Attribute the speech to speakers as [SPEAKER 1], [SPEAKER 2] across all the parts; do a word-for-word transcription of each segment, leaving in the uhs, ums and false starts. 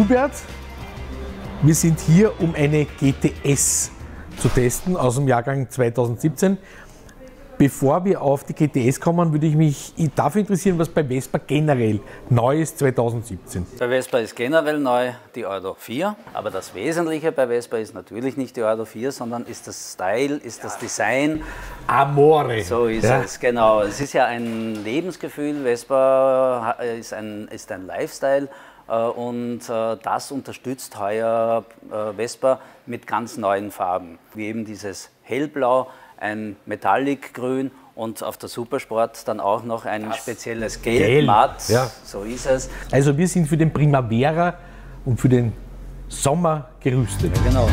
[SPEAKER 1] Hubert. Wir sind hier, um eine G T S zu testen aus dem Jahrgang zweitausendsiebzehn. Bevor wir auf die G T S kommen, würde ich mich dafür interessieren, was bei Vespa generell neu ist zweitausendsiebzehn.
[SPEAKER 2] Bei Vespa ist generell neu die Euro vier, aber das Wesentliche bei Vespa ist natürlich nicht die Euro vier, sondern ist das Style, ist das Design.
[SPEAKER 1] Amore.
[SPEAKER 2] So ist
[SPEAKER 1] ja.
[SPEAKER 2] es, genau. Es ist ja ein Lebensgefühl, Vespa ist ein, ist ein Lifestyle und das unterstützt heuer Vespa mit ganz neuen Farben, wie eben dieses Hellblau, ein Metallic-Grün und auf der Supersport dann auch noch ein das spezielles Gelb, Gelb. Matt,
[SPEAKER 1] ja.
[SPEAKER 2] So ist es.
[SPEAKER 1] Also wir sind für den Primavera und für den Sommer gerüstet.
[SPEAKER 2] Ja, genau.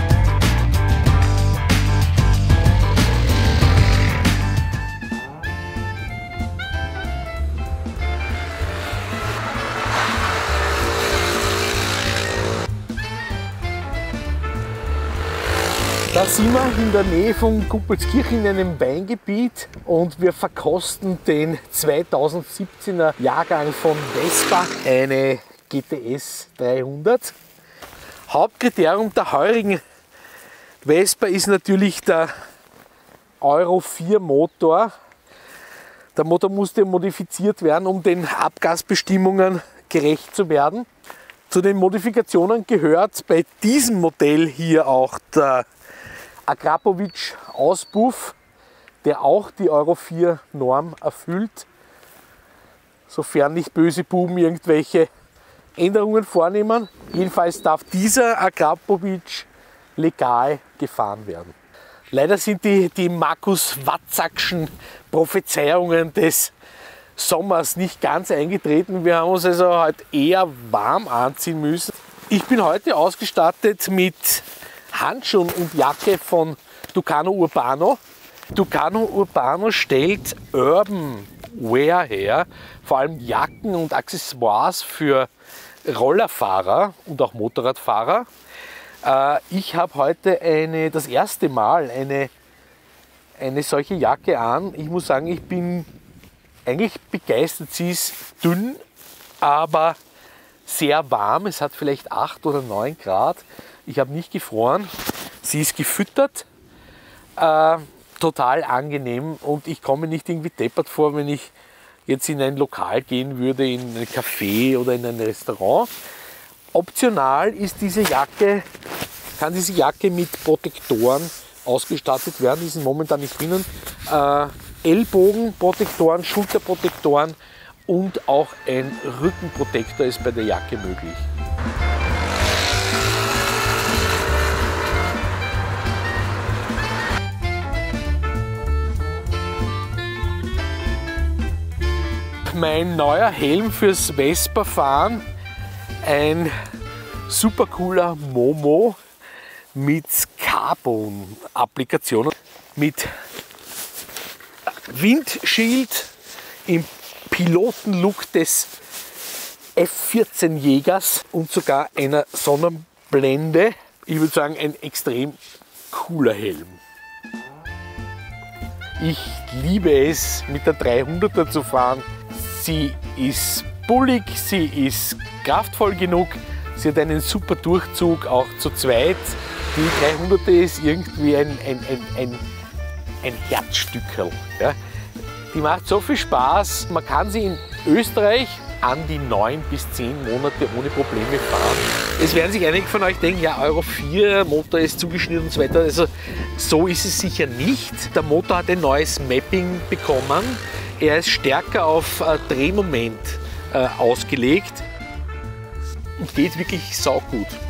[SPEAKER 1] Da sind wir in der Nähe von Kuppelskirchen in einem Weingebiet und wir verkosten den zweitausendsiebzehner Jahrgang von Vespa, eine G T S dreihundert. Hauptkriterium der heurigen Vespa ist natürlich der Euro vier Motor. Der Motor musste modifiziert werden, um den Abgasbestimmungen gerecht zu werden. Zu den Modifikationen gehört bei diesem Modell hier auch der Akrapovic-Auspuff, der auch die Euro vier Norm erfüllt, sofern nicht böse Buben irgendwelche Änderungen vornehmen. Jedenfalls darf dieser Akrapovic legal gefahren werden. Leider sind die, die Markus-Watzakschen Prophezeiungen des Sommers nicht ganz eingetreten. Wir haben uns also heute eher warm anziehen müssen. Ich bin heute ausgestattet mit Handschuhen und Jacke von Tucano Urbano. Tucano Urbano stellt Urban Wear her, vor allem Jacken und Accessoires für Rollerfahrer und auch Motorradfahrer. Ich habe heute eine, das erste Mal eine, eine solche Jacke an. Ich muss sagen, ich bin eigentlich begeistert. Sie ist dünn, aber sehr warm. Es hat vielleicht acht oder neun Grad. Ich habe nicht gefroren. Sie ist gefüttert, äh, total angenehm und ich komme nicht irgendwie deppert vor, wenn ich jetzt in ein Lokal gehen würde, in ein Café oder in ein Restaurant. Optional ist diese Jacke, kann diese Jacke mit Protektoren ausgestattet werden. Die sind momentan nicht drinnen. Äh, Ellbogenprotektoren, Schulterprotektoren und auch ein Rückenprotektor ist bei der Jacke möglich. Mein neuer Helm fürs Vespa-Fahren, ein super cooler Momo mit Carbon-Applikationen, mit Windschild im Pilotenlook des F vierzehn Jägers und sogar einer Sonnenblende. Ich würde sagen, ein extrem cooler Helm. Ich liebe es, mit der dreihunderter zu fahren. Sie ist bullig, sie ist kraftvoll genug, sie hat einen super Durchzug, auch zu zweit. Die dreihunderter ist irgendwie ein, ein, ein, ein, ein Herzstückerl. Ja. Die macht so viel Spaß, man kann sie in Österreich an die neun bis zehn Monate ohne Probleme fahren. Es werden sich einige von euch denken, ja, Euro vier, Motor ist zugeschnitten und so weiter. Also so ist es sicher nicht. Der Motor hat ein neues Mapping bekommen. Er ist stärker auf äh, Drehmoment äh, ausgelegt und geht wirklich saugut.